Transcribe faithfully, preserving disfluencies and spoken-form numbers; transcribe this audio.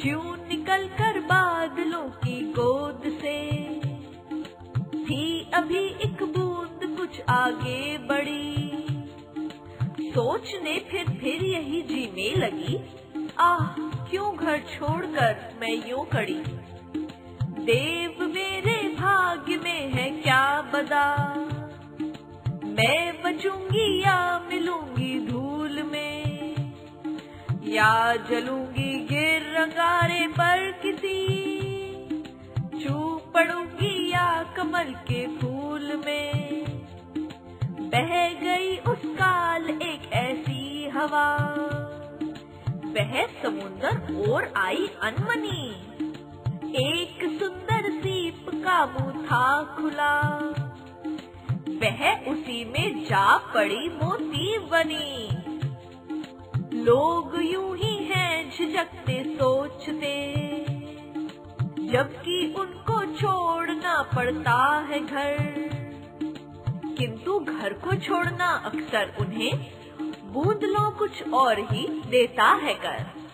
क्यों निकल कर बादलों की गोद से, थी अभी एक बूंद कुछ आगे बढ़ी, सोचने फिर फिर यही जीने लगी, आह क्यों घर छोड़कर मैं यूं खड़ी। देव मेरे भाग्य में है क्या बदा, मैं बचूंगी या मिलूंगी धूल में, या जलूंगी गिर अंगारे पर किसी, चूक पड़ूंगी या कमल के फूल में। बह गई उस काल एक ऐसी हवा, वह समुंदर और आई अनमनी, एक सुंदर सीप का मुंह था खुला, वह उसी में जा पड़ी मोती बनी। लोग यूं ही हैं झिझकते सोचते, जबकि उनको छोड़ना पड़ता है घर, किंतु घर को छोड़ना अक्सर उन्हें बूंदलों कुछ और ही देता है कर।